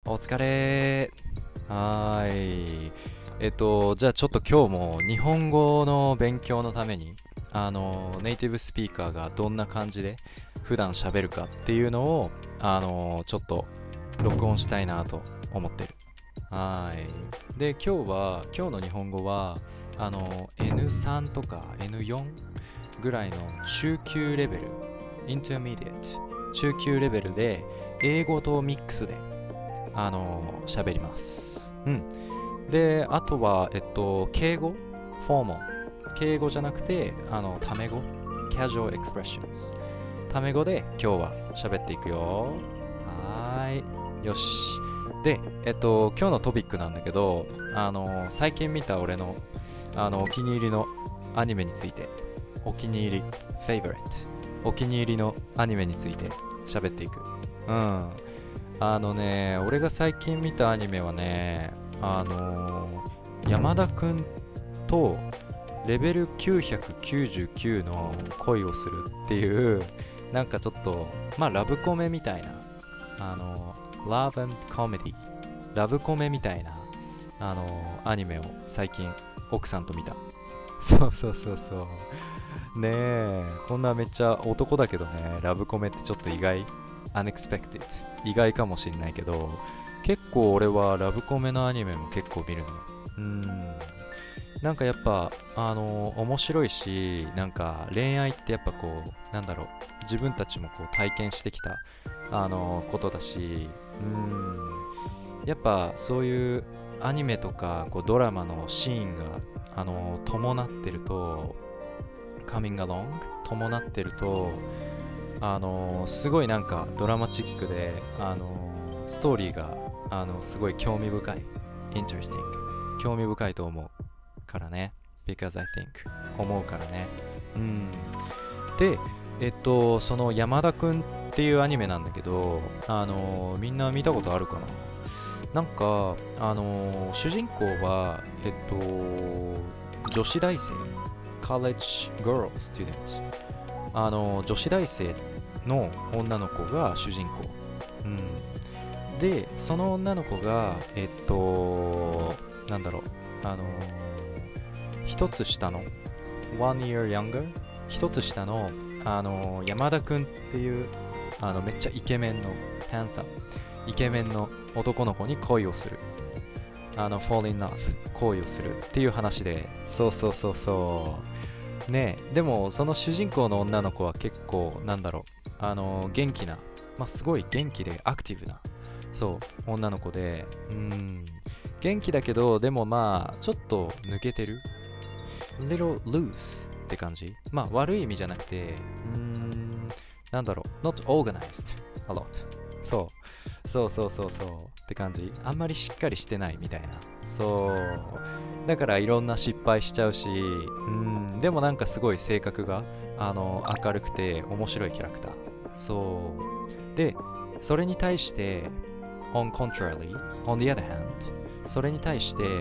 お疲れー。はーい。じゃあちょっと今日も日本語の勉強のために、ネイティブスピーカーがどんな感じで普段喋るかっていうのを、ちょっと録音したいなと思ってる。はーい。で、今日の日本語は、N3 とか N4 ぐらいの中級レベル、intermediate、中級レベルで、英語とミックスで喋ります。うん。で、あとは、敬語、フォーマル。敬語じゃなくて、タメ語、casual expressions。タメ語で今日は喋っていくよ。はーい。よし。で、今日のトピックなんだけど、最近見た俺の、お気に入りのアニメについて、お気に入り、favorite、お気に入りのアニメについて喋っていく。うん。俺が最近見たアニメはね、山田くんとレベル999の恋をするっていう、なんかちょっと、まあラブコメみたいな、Love and Comedy、ラブコメみたいな、アニメを最近奥さんと見た。そうそうそうそう。ねえ、こんなめっちゃ男だけどね、ラブコメってちょっと意外unexpected 意外かもしんないけど、結構俺はラブコメのアニメも結構見るの。なんかやっぱ面白いし、なんか恋愛ってやっぱこうなんだろう、自分たちもこう体験してきたことだし、やっぱそういうアニメとかこうドラマのシーンが伴ってると、coming along 伴ってるとすごいなんかドラマチックで、ストーリーがすごい興味深い interesting 興味深いと思うからね。 because I think 思うからね。で、その山田くんっていうアニメなんだけど、みんな見たことあるかな。なんか主人公は女子大生 college girl students、女子大生の女の子が主人公。で、その女の子がなんだろう、一つ下の one year younger、 一つ下の山田くんっていうめっちゃイケメンのhandsomeイケメンの男の子に恋をする、fall in love 恋をするっていう話で。そうそうそうそうね。えでもその主人公の女の子は結構なんだろう、元気な、まあ、すごい元気でアクティブな、そう女の子で、元気だけどでもまあちょっと抜けてる little loose って感じ。まあ悪い意味じゃなくて、なんだろう、not organized a lot。 そうそうそうそうそうって感じ。あんまりしっかりしてないみたいな。そうだからいろんな失敗しちゃうし、でもなんかすごい性格が明るくて面白いキャラクター。そうで、それに対して、on contrary on the other hand、 それに対して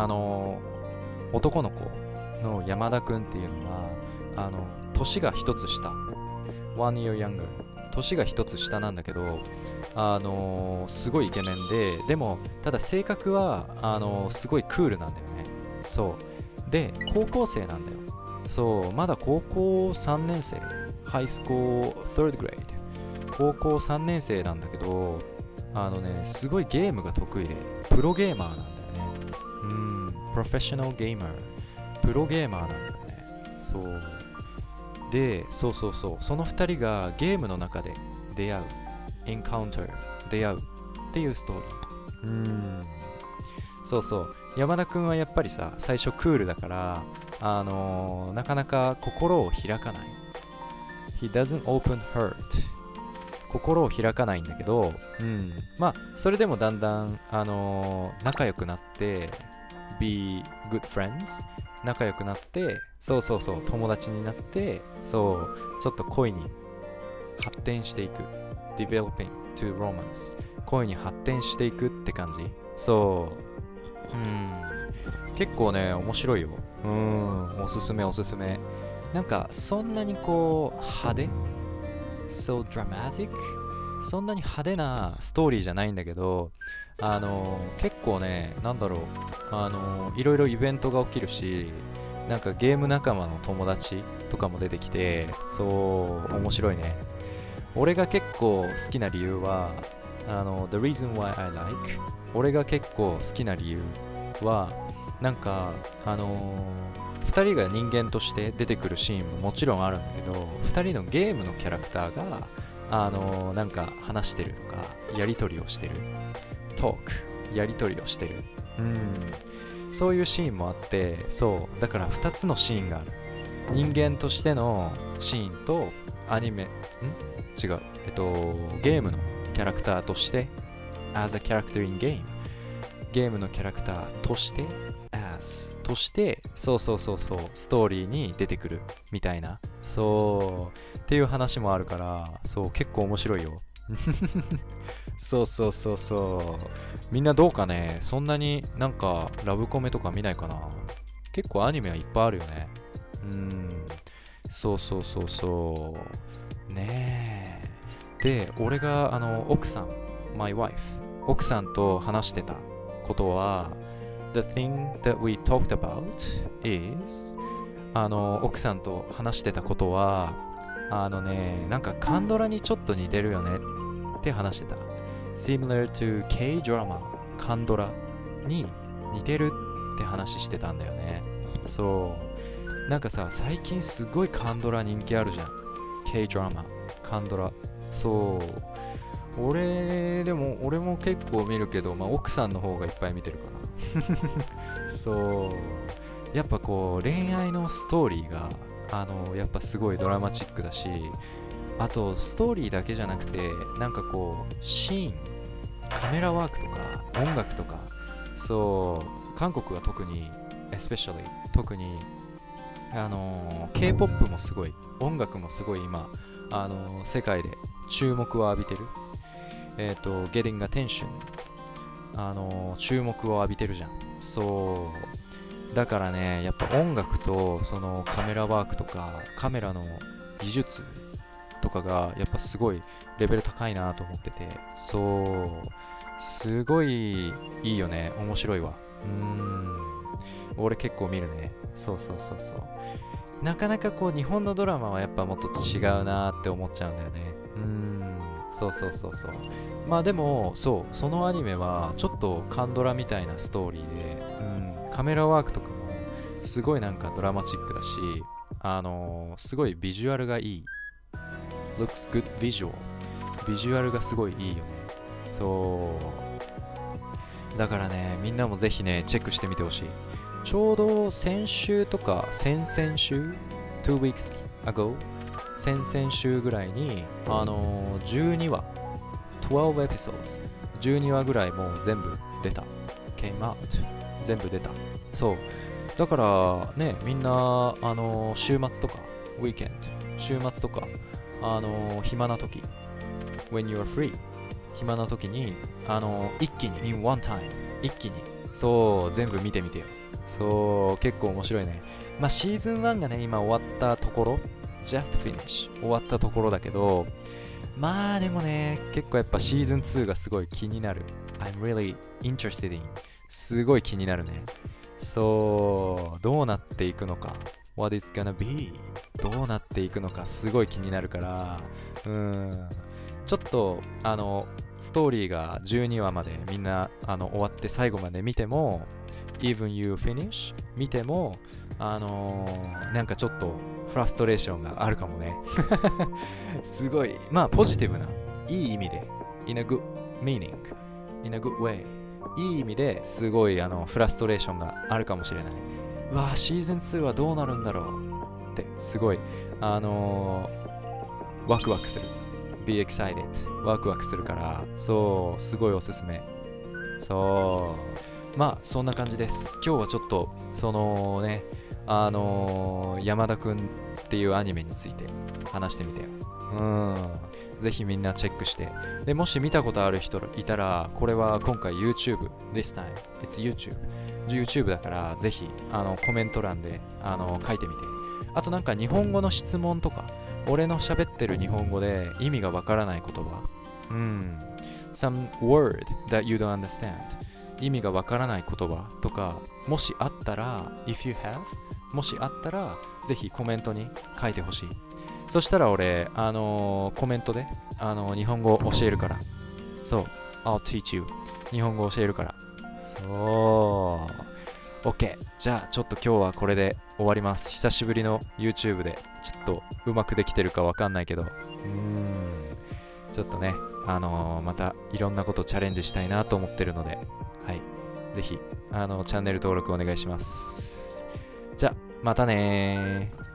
男の子の山田くんっていうのは年が一つ下、one year younger、 年が一つ下なんだけど、すごいイケメンで、でもただ性格はすごいクールなんだよね。そうで、高校生なんだよ。そうまだ高校3年生、ハイスコー3rd grade、 高校3年生なんだけど、すごいゲームが得意でプロゲーマーなんだよね。プロフェッショナルゲーマー、プロゲーマーなんだよね。そうで、そうそうそう、その2人がゲームの中で出会う、エンカウンター、出会うっていうストーリー。そうそう、山田くんはやっぱりさ、最初クールだから、なかなか心を開かない。 He doesn't open heart、 心を開かないんだけど、まあそれでもだんだん仲良くなって、 be good friends、 仲良くなって、そうそうそう、友達になって、そうちょっと恋に発展していく、 developing to romance、 恋に発展していくって感じ。結構ね面白いよ。おすすめおすすめ。なんかそんなにこう派手、so dramatic そんなに派手なストーリーじゃないんだけど、結構ね、なんだろう、いろいろイベントが起きるし、なんかゲーム仲間の友達とかも出てきて、そう、面白いね。俺が結構好きな理由は、The reason why I like 俺が結構好きな理由は、なんか、2人が人間として出てくるシーンももちろんあるんだけど、2人のゲームのキャラクターが、なんか話してるとか、やり取りをしてる。トーク、やり取りをしてる。そういうシーンもあって、そう、だから2つのシーンがある。人間としてのシーンと、アニメ、違う、ゲームのキャラクターとして、as a character in game ゲームのキャラクターとして、as として、そう、ストーリーに出てくるみたいな、そうっていう話もあるから、そう結構面白いよ。そうみんなどうかね。そんなになんかラブコメとか見ないかな。結構アニメはいっぱいあるよね。そうねえ。で、俺が奥さん my wife 奥さんと話してたことは、The thing that we talked about is 奥さんと話してたことは、なんかカンドラにちょっと似てるよねって話してた。Similar to K-drama カンドラに似てるって話してたんだよね。そうなんかさ、最近すごいカンドラ人気あるじゃん。 K-drama カンドラ。そう俺も結構見るけど、まあ奥さんの方がいっぱい見てるかな。そうやっぱこう恋愛のストーリーがやっぱすごいドラマチックだし、あとストーリーだけじゃなくて、なんかこうシーン、カメラワークとか音楽とか、そう韓国は特に especially 特にK-POP もすごい、音楽もすごい今世界で注目を浴びてる。Getting attention 注目を浴びてるじゃん。そうだからね、やっぱ音楽とそのカメラワークとかカメラの技術とかがやっぱすごいレベル高いなと思ってて、そうすごいいいよね。面白いわ。俺結構見るね。そうなかなかこう日本のドラマはやっぱもっと違うなって思っちゃうんだよね。そうまあでもそのアニメはちょっとカンドラみたいなストーリーで、カメラワークとかもすごいなんかドラマチックだし、すごいビジュアルがいい。looks good visual ビジュアルがすごいいいよね。そうだからね、みんなもぜひねチェックしてみてほしい。ちょうど先週とか先々週 2 weeks ago 先々週ぐらいに12話12 episodes 12話ぐらいもう全部出た came out 全部出た。そうだからね、みんな週末とか weekend 週末とか暇な時 when you are free 暇な時に一気に in one time 一気にそう全部見てみてよ。そう結構面白いね。まあシーズン1がね今終わったところ just finish 終わったところだけど、まあでもね結構やっぱシーズン2がすごい気になる。 I'm really interested in すごい気になるね。そうどうなっていくのか What is gonna be どうなっていくのかすごい気になるから、ちょっとストーリーが12話までみんな終わって最後まで見ても Even you finish 見てもなんかちょっとフラストレーションがあるかもね。すごいまあポジティブないい意味で in a good meaning in a good way いい意味ですごいフラストレーションがあるかもしれない。うわシーズン2はどうなるんだろうってすごいワクワクする。 Be excited ワクワクするから、そうすごいおすすめ。そうまあそんな感じです。今日はちょっとそのね山田くんっていうアニメについて話してみてよ。ぜひみんなチェックして、でもし見たことある人いたら、これは今回 YouTube this time it's YouTube だからぜひコメント欄で書いてみて。あとなんか日本語の質問とか、俺の喋ってる日本語で意味がわからない言葉うん。some word that you don't understand 意味がわからない言葉とか、もしあったら if you have もしあったらぜひコメントに書いてほしい。そしたら俺、コメントで、日本語教えるから。そう、I'll teach you 日本語教えるから。そう、OK。じゃあちょっと今日はこれで終わります。久しぶりの YouTube でちょっとうまくできてるかわかんないけど、ちょっとね、またいろんなことチャレンジしたいなと思ってるので、はい、ぜひチャンネル登録お願いします。じゃあまたねー。